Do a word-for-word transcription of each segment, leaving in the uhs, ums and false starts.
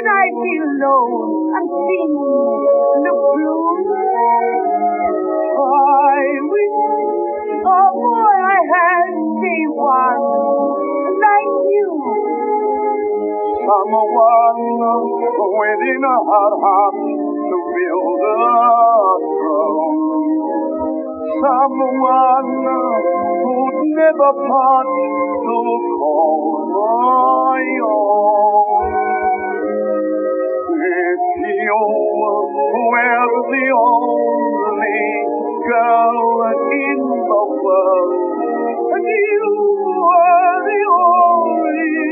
when I feel low and sing the blues. I wish, oh boy, I had me one like you. Someone within a hard heart to build a throne. Someone who'd never part to call my own. If you were the only girl in the world, and you were the only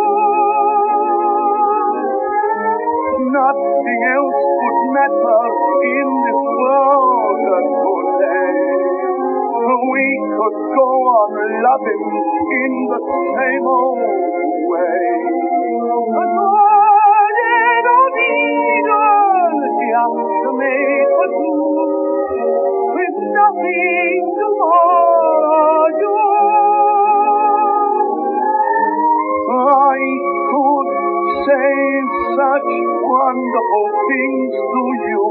one, nothing else would matter in this world today. We could go on loving in the same old way. But what it all needed just to make us move, with nothing tomorrow do. I could say such wonderful things to you.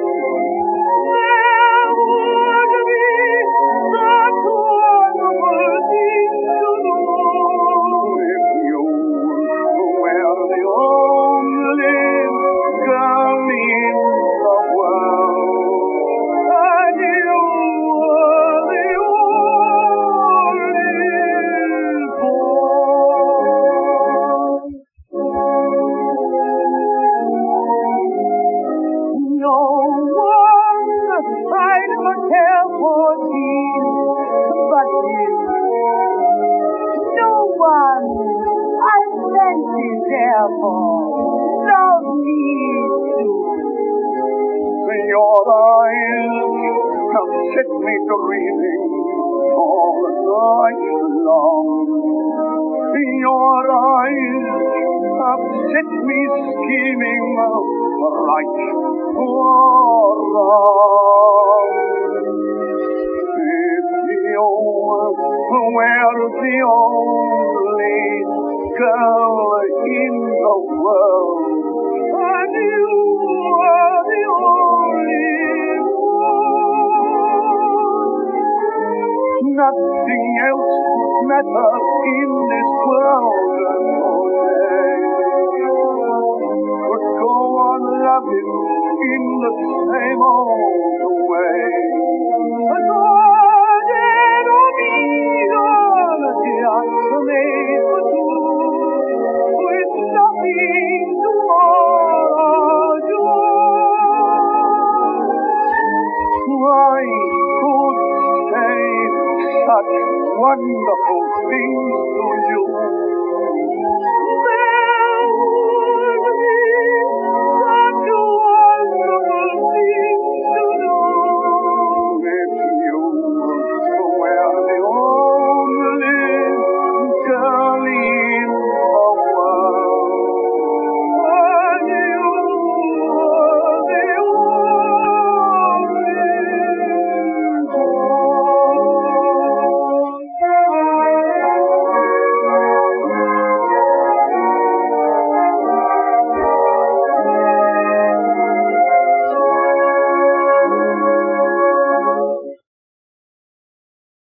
Your eyes have set me dreaming all night long. Your eyes have set me scheming right or wrong. If you were the only girl in the world, and you were the only one, nothing else would matter in this world